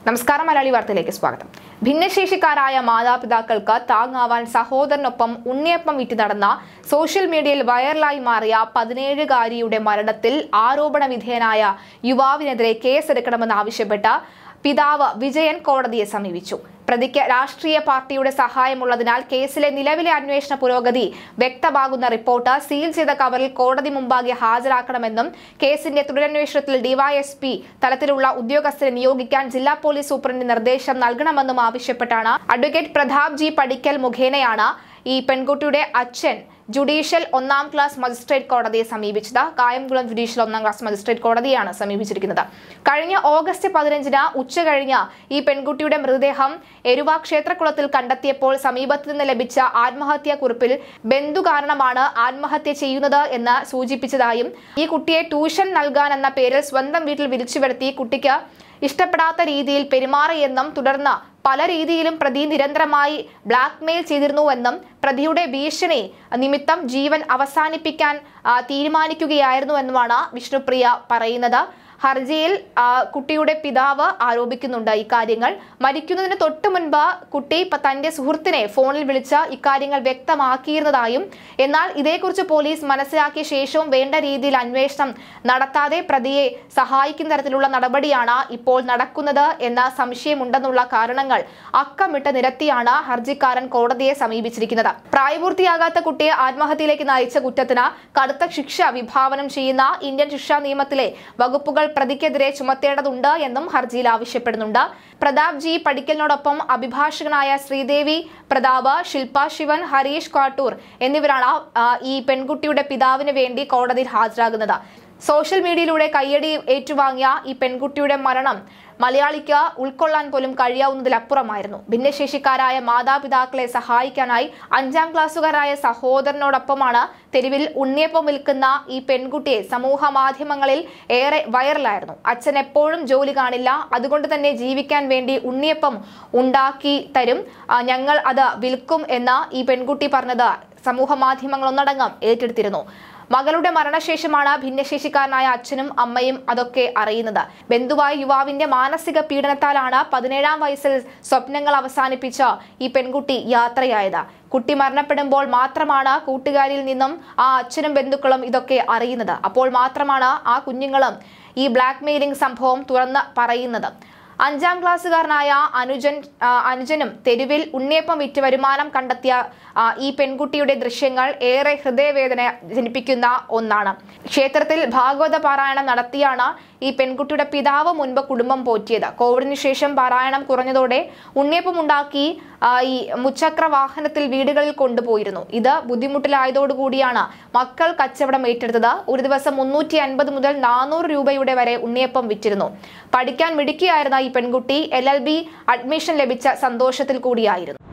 നമസ്കാരം മലയാളി വാർത്തയിലേക്ക് സ്വാഗതം. ഭിന്നശേഷിക്കാരായ മാതാപിതാക്കൾക്ക് താങ്ങാവാൻ സഹോദരനൊപ്പം ഉണ്ണിയപ്പം വിറ്റ് നടന്ന സോഷ്യൽ മീഡിയയിൽ വൈറലായി മാറിയ 17-കാരിയുടെ മരണത്തിൽ ആരോപണ വിധേയനായ യുവാവിനെതിരെ കേസെടുക്കണമെന്നാവശ്യപ്പെട്ട് പിതാവ് വിജയൻ കോടതിയെ സമീപിച്ചു. പ്രതിക്ക് രാഷ്ട്രീയ പാർട്ടിയുടെ സഹായമുള്ളതിനാൽ കേസിലെ നിലവിലെ അന്വേഷണ പുരോഗതി വ്യക്തമാകുന്ന റിപ്പോർട്ട് സീൽ ചെയ്ത കവറിൽ കോടതി മുമ്പാകെ ഹാജരാക്കണമെന്നും കേസിന്റെ തുടരന്വേഷണത്തിൽ ഡിവൈഎസ്പി തലത്തിലുള്ള ഉദ്യോഗസ്ഥരെ നിയോഗിക്കാൻ ജില്ലാ പോലീസ് സൂപ്രണ്ടിന് നിർദ്ദേശം നൽകണമെന്നും ആവശ്യപ്പെട്ടാണ് അഡ്വക്കേറ്റ് പ്രതാപ് ജി പടിക്കൽ മുഖേനയാണ് ഈ പെൺകുട്ടിയുടെ അച്ഛൻ ജുഡീഷ്യൽ 1ാം ക്ലാസ് മജിസ്ട്രേറ്റ് കോടതിയെ സമീപിച്ചത്. കായംകുളം ജുഡീഷ്യൽ 1ാം ക്ലാസ് മജിസ്ട്രേറ്റ് കോടതിയാണ് സമീപിച്ചിരിക്കുന്നത്. കഴിഞ്ഞ ഓഗസ്റ്റ് 15-ന് ഉച്ചകഴിഞ്ഞ് ഈ പെൺകുട്ടിയുടെ മൃതദേഹം എരുവ ക്ഷേത്രക്കുളത്തിൽ കണ്ടെത്തിയപ്പോൾ സമീപത്ത് നിന്ന് ലഭിച്ച ആത്മഹത്യാ കുറിപ്പിൽ ബന്ധു കാരണമാണ് ആത്മഹത്യ ചെയ്യുന്നത് എന്ന് സൂചിപ്പിച്ചതായും ഈ കുട്ടിയെ ട്യൂഷൻ നൽകാനെന്ന പേരിൽ സ്വന്തം വീട്ടിൽ വിളിച്ചു വരുത്തി കുട്ടിക്ക് ഇഷ്ടപ്പെടാത്ത രീതിയിൽ പെരുമാറിയെന്നും തുടർന്ന് പല രീതിയിലും പ്രതി നിരന്തരമായി ബ്ലാക്ക്മെയിൽ ചെയ്തിരുന്നുവെന്നും പ്രതിയുടെ ഭീഷണി നിമിത്തം ജീവൻ അവസാനിപ്പിക്കാൻ തീരുമാനിക്കുകയായിരുന്നുവെന്നുമാണ് വിഷ്ണുപ്രിയ പറയുന്നത്. ഹർജിയിൽ കുട്ടിയുടെ പിതാവ് ആരോപിക്കുന്നുണ്ട് ഇക്കാര്യങ്ങൾ. മരിക്കുന്നതിന് തൊട്ടു മുൻപ് കുട്ടി തന്റെ സുഹൃത്തിനെ ഫോണിൽ വിളിച്ച് ഇക്കാര്യങ്ങൾ വ്യക്തമാക്കിയിരുന്നതായും എന്നാൽ ഇതേക്കുറിച്ച് പോലീസ് മനസ്സിലാക്കിയ ശേഷവും വേണ്ട രീതിയിൽ അന്വേഷണം നടത്താതെ പ്രതിയെ സഹായിക്കുന്ന തരത്തിലുള്ള നടപടിയാണ് ഇപ്പോൾ നടക്കുന്നത് എന്ന സംശയമുണ്ടെന്നുള്ള കാരണങ്ങൾ അക്കമിട്ട് നിരത്തിയാണ് ഹർജിക്കാരൻ കോടതിയെ സമീപിച്ചിരിക്കുന്നത്. പ്രായപൂർത്തിയാകാത്ത കുട്ടിയെ ആത്മഹത്യയിലേക്ക് നയിച്ച കുറ്റത്തിന് കടുത്ത ശിക്ഷ വിഭാവനം ചെയ്യുന്ന ഇന്ത്യൻ ശിക്ഷാ നിയമത്തിലെ വകുപ്പുകൾ പ്രതിക്കെതിരെ ചുമത്തേണ്ടതുണ്ട് എന്നും ഹർജിയിൽ ആവശ്യപ്പെടുന്നുണ്ട്. പ്രതാപ് ജി പടിക്കലിനോടൊപ്പം അഭിഭാഷകനായ ശ്രീദേവി പ്രതാപ്, ശില്പ ശിവൻ, ഹരീഷ് കാട്ടൂർ എന്നിവരാണ് ഈ പെൺകുട്ടിയുടെ പിതാവിന് വേണ്ടി കോടതിയിൽ ഹാജരാകുന്നത്. സോഷ്യൽ മീഡിയയിലൂടെ കയ്യടി ഏറ്റുവാങ്ങിയ ഈ പെൺകുട്ടിയുടെ മരണം മലയാളിക്ക് ഉൾക്കൊള്ളാൻ പോലും കഴിയാവുന്നതിലപ്പുറമായിരുന്നു. ഭിന്നശേഷിക്കാരായ മാതാപിതാക്കളെ സഹായിക്കാനായി 5ാം ക്ലാസ്സുകാരായ സഹോദരനോടൊപ്പമാണ് തെരുവിൽ ഉണ്ണിയപ്പം വിൽക്കുന്ന ഈ പെൺകുട്ടിയെ സമൂഹ മാധ്യമങ്ങളിൽ ഏറെ വൈറലായിരുന്നു. അച്ഛൻ എപ്പോഴും ജോലി കാണില്ല, അതുകൊണ്ട് തന്നെ ജീവിക്കാൻ വേണ്ടി ഉണ്ണിയപ്പം ഉണ്ടാക്കി തരും, ഞങ്ങൾ അത് വിൽക്കും എന്ന് ഈ പെൺകുട്ടി പറഞ്ഞത് സമൂഹ മാധ്യമങ്ങൾ ഒന്നടങ്കം ഏറ്റെടുത്തിരുന്നു. മകളുടെ മരണശേഷമാണ് ഭിന്നശേഷിക്കാരനായ അച്ഛനും അമ്മയും അതൊക്കെ അറിയുന്നത്. ബന്ധുവായ യുവാവിന്റെ മാനസിക പീഡനത്താലാണ് 17ാം വയസ്സിൽ സ്വപ്നങ്ങൾ അവസാനിപ്പിച്ച ഈ പെൺകുട്ടി യാത്രയായത്. കുട്ടി മരണപ്പെടുമ്പോൾ മാത്രമാണ് കൂട്ടുകാരിൽ നിന്നും ആ അച്ഛനും ബന്ധുക്കളും ഇതൊക്കെ അറിയുന്നത്. അപ്പോൾ മാത്രമാണ് ആ കുഞ്ഞുങ്ങളും ഈ ബ്ലാക്ക്മെയിലിംഗ് സംഭവം തുറന്ന് പറയുന്നത്. 5ാം ക്ലാസ്സുകാരനായ അനുജനും തെരുവിൽ ഉണ്ണിയപ്പം വിറ്റ് വരുമാനം കണ്ടെത്തിയ ഈ പെൺകുട്ടിയുടെ ദൃശ്യങ്ങൾ ഏറെ ഹൃദയവേദന ജനിപ്പിക്കുന്ന ഒന്നാണ്. ക്ഷേത്രത്തിൽ ഭാഗവത പാരായണം നടത്തിയാണ് ഈ പെൺകുട്ടിയുടെ പിതാവ് മുൻപ് കുടുംബം പോറ്റിയത്. കോവിഡിന് ശേഷം പാരായണം കുറഞ്ഞതോടെ ഉണ്ണിയപ്പം ഉണ്ടാക്കി ഈ മുച്ചക്ര വാഹനത്തിൽ വീടുകളിൽ കൊണ്ടുപോയിരുന്നു. ഇത് ബുദ്ധിമുട്ടിലായതോടുകൂടിയാണ് മക്കൾ കച്ചവടം ഏറ്റെടുത്തത്. ഒരു ദിവസം 350 മുതൽ 400 രൂപയുടെ വരെ ഉണ്ണിയപ്പം വിറ്റിരുന്നു. പഠിക്കാൻ മിടുക്കിയായിരുന്ന ഈ പെൺകുട്ടി LLB അഡ്മിഷൻ ലഭിച്ച സന്തോഷത്തിൽ കൂടിയായിരുന്നു.